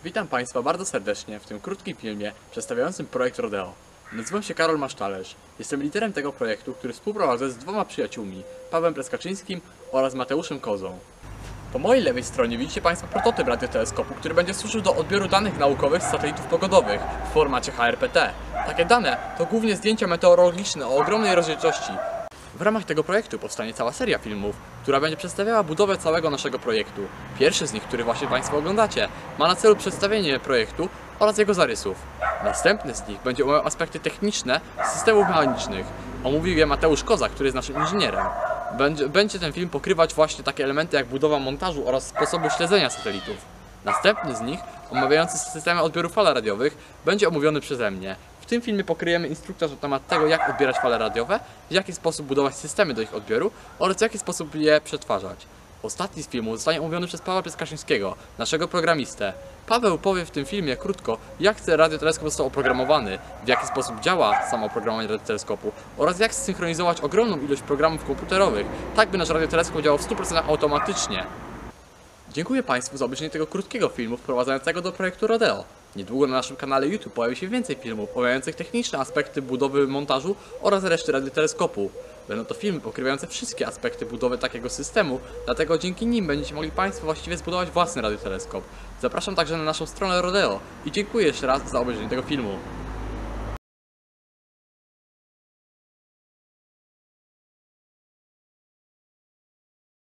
Witam Państwa bardzo serdecznie w tym krótkim filmie przedstawiającym projekt Rodeo. Nazywam się Karol Masztalerz. Jestem liderem tego projektu, który współprowadzę z dwoma przyjaciółmi, Pawłem Preskaczyńskim oraz Mateuszem Kozą. Po mojej lewej stronie widzicie Państwo prototyp radioteleskopu, który będzie służył do odbioru danych naukowych z satelitów pogodowych w formacie HRPT. Takie dane to głównie zdjęcia meteorologiczne o ogromnej rozdzielczości. W ramach tego projektu powstanie cała seria filmów, która będzie przedstawiała budowę całego naszego projektu. Pierwszy z nich, który właśnie Państwo oglądacie, ma na celu przedstawienie projektu oraz jego zarysów. Następny z nich będzie omawiał aspekty techniczne systemów mechanicznych. Omówił je Mateusz Koza, który jest naszym inżynierem. Będzie ten film pokrywać właśnie takie elementy jak budowa montażu oraz sposobu śledzenia satelitów. Następny z nich, omawiający systemy odbioru fal radiowych, będzie omówiony przeze mnie. W tym filmie pokryjemy instruktaż na temat tego, jak odbierać fale radiowe, w jaki sposób budować systemy do ich odbioru oraz w jaki sposób je przetwarzać. Ostatni z filmów zostanie omówiony przez Pawła Preskaczyńskiego, naszego programistę. Paweł powie w tym filmie krótko, jak ten radioteleskop został oprogramowany, w jaki sposób działa samo oprogramowanie radioteleskopu oraz jak zsynchronizować ogromną ilość programów komputerowych, tak by nasz radioteleskop działał w 100% automatycznie. Dziękuję Państwu za obejrzenie tego krótkiego filmu wprowadzającego do projektu Rodeo. Niedługo na naszym kanale YouTube pojawi się więcej filmów omawiających techniczne aspekty budowy montażu oraz reszty radioteleskopu. Będą to filmy pokrywające wszystkie aspekty budowy takiego systemu, dlatego dzięki nim będziecie mogli Państwo właściwie zbudować własny radioteleskop. Zapraszam także na naszą stronę Rodeo i dziękuję jeszcze raz za obejrzenie tego filmu.